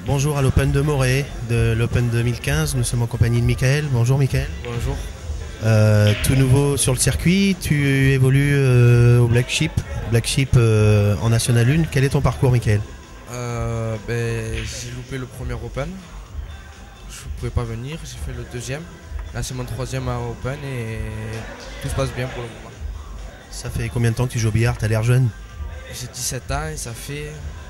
Bonjour à l'Open de Morée, de l'Open 2015. Nous sommes en compagnie de Michael. Bonjour Michael. Bonjour. Tout nouveau sur le circuit, tu évolues au Black Sheep en National 1. Quel est ton parcours Michael? J'ai loupé le premier Open. Je ne pouvais pas venir. J'ai fait le deuxième. Là, c'est mon troisième à Open et tout se passe bien pour le moment. Ça fait combien de temps que tu joues au billard? T'as l'air jeune. J'ai 17 ans et ça fait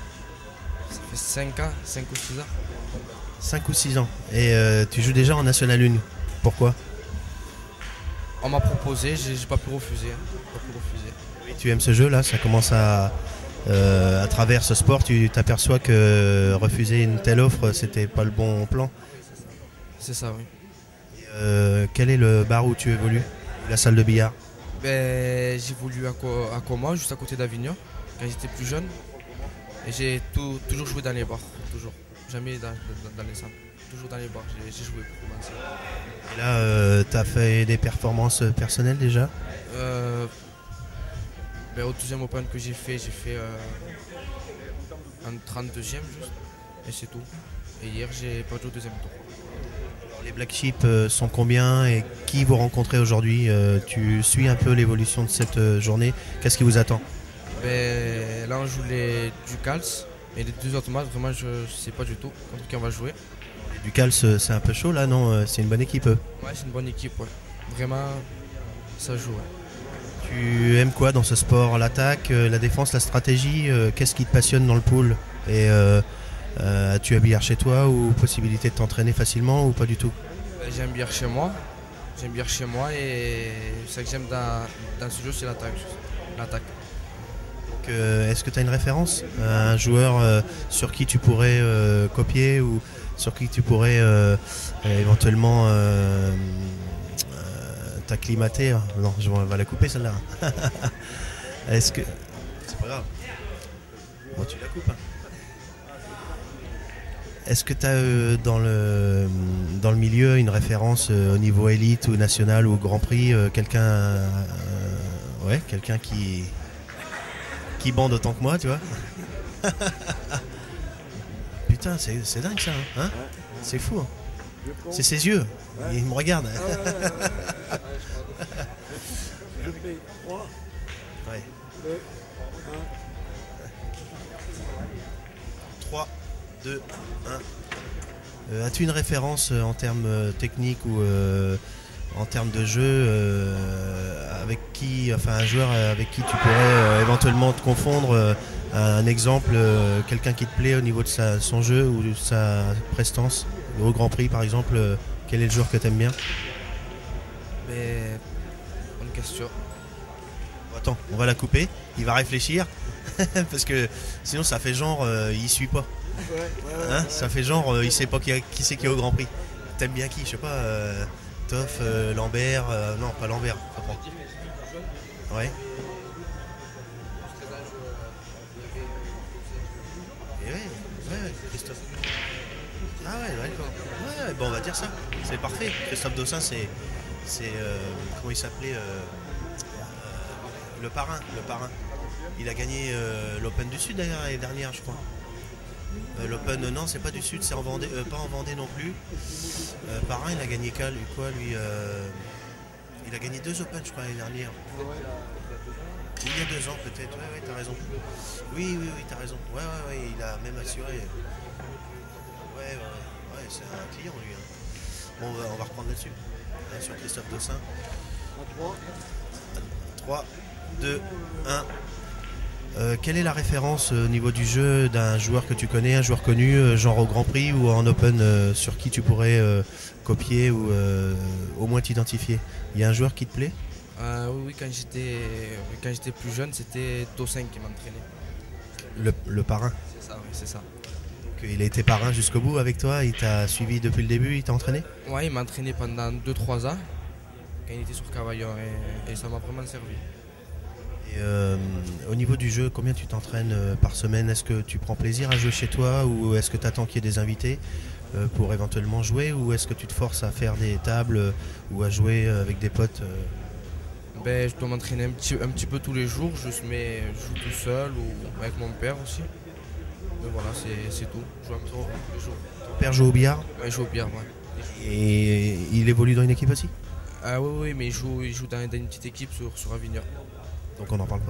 5 ans, 5 ou 6 ans. 5 ou 6 ans. Et tu joues déjà en National 1. Pourquoi? On m'a proposé, j'ai pas pu refuser. Oui, tu aimes ce jeu là, ça commence à travers ce sport, tu t'aperçois que refuser une telle offre, c'était pas le bon plan. C'est ça, oui. Quel est le bar où tu évolues? La salle de billard? J'évolue à Coma, juste à côté d'Avignon, quand j'étais plus jeune. Et j'ai toujours joué dans les bars, toujours. Jamais dans les salles. Toujours dans les bars, j'ai joué pour commencer. Et là, tu as fait des performances personnelles déjà? Au deuxième Open que j'ai fait un 32e juste. Et c'est tout. Et hier, j'ai pas joué au deuxième tour. Alors, les Black Sheep sont combien et qui vous rencontrez aujourd'hui? Tu suis un peu l'évolution de cette journée. Qu'est-ce qui vous attend? Là, on joue les Ducals. Et les deux autres matchs, vraiment, je sais pas du tout contre qui on va jouer. Du Cals, c'est un peu chaud là, non? C'est une bonne équipe. Ouais, c'est une bonne équipe, ouais. Vraiment, ça joue, ouais. Tu aimes quoi dans ce sport? L'attaque, la défense, la stratégie? Qu'est-ce qui te passionne dans le pool? Et as-tu un billard chez toi ou possibilité de t'entraîner facilement ou pas du tout? J'ai un billard chez moi. J'ai un billard chez moi et ce que j'aime dans ce jeu, c'est l'attaque. L'attaque. Est-ce que tu as une référence? Un joueur sur qui tu pourrais copier ou sur qui tu pourrais éventuellement t'acclimater? Non, on va la couper celle-là. Est-ce que... C'est pas grave. Bon, tu la coupes. Hein. Est-ce que tu as dans le milieu une référence au niveau élite ou national ou Grand Prix, quelqu'un quelqu'un qui bande autant que moi, tu vois? Putain, c'est dingue ça, hein? C'est fou, hein? C'est ses yeux, il me regarde. Je fais 3, Ouais. 2, 3, 2, 1. As-tu une référence en termes techniques ou en termes de jeu avec qui, enfin un joueur avec qui tu pourrais éventuellement te confondre? Un exemple, quelqu'un qui te plaît au niveau de son jeu ou de sa prestance au Grand Prix par exemple, quel est le joueur que tu aimes bien? Bonne question. Attends, on va la couper, il va réfléchir parce que sinon ça fait genre il suit pas. Hein, ça fait genre il sait pas qui c'est qui est au Grand Prix. T'aimes bien qui? Je sais pas, Toff, Lambert, non pas Lambert. Ouais. Et ouais, Christophe. Ah ouais, d'accord. Ouais, bon on va dire ça. C'est parfait. Christophe Dossin, c'est comment il s'appelait le parrain. Il a gagné l'Open du Sud d'ailleurs l'année dernière, je crois. L'Open, non, c'est pas du Sud, c'est en Vendée, pas en Vendée non plus. Parrain, il a gagné quoi lui il a gagné 2 Open, je crois, l'année dernière. Il y a 2 ans peut-être, ouais, t'as raison. Oui, t'as raison. Ouais, il a même assuré. Ouais, c'est un client lui. Hein. Bon, on va reprendre là-dessus. Sur Christophe Dossin. 3, 2, 1. Quelle est la référence au niveau du jeu d'un joueur que tu connais, un joueur connu, genre au Grand Prix ou en Open, sur qui tu pourrais copier ou au moins t'identifier? Il y a un joueur qui te plaît? Oui, quand j'étais plus jeune, c'était Dossin qui m'entraînait. Le parrain? C'est ça, oui, c'est ça. Il a été parrain jusqu'au bout avec toi, il t'a suivi depuis le début, il t'a entraîné? Ouais, il m'a entraîné pendant 2-3 ans quand il était sur Cavaillon et ça m'a vraiment servi. Et au niveau du jeu, combien tu t'entraînes par semaine? Est-ce que tu prends plaisir à jouer chez toi ou est-ce que tu attends qu'il y ait des invités pour éventuellement jouer ou est-ce que tu te forces à faire des tables ou à jouer avec des potes? Je dois m'entraîner un petit peu tous les jours, je joue tout seul ou avec mon père aussi. Mais voilà, c'est tout. Je joue un peu le jour. Ton père joue au billard Ouais, je joue au billard, ouais. et il évolue dans une équipe aussi. Ah oui, oui, mais il joue dans une petite équipe sur Avignon. Donc on n'en parle pas.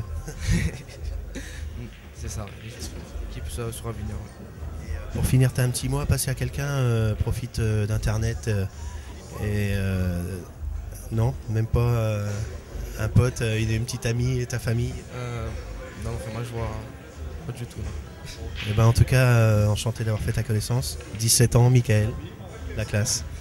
C'est ça, il joue sur une équipe sur Avignon. Ouais. Pour finir, tu as un petit mot à passer à quelqu'un, profite d'Internet non, même pas un pote, une petite amie et ta famille. Non, vraiment, je vois pas du tout. Non. Et ben, en tout cas, enchanté d'avoir fait ta connaissance. 17 ans, Michael, la classe.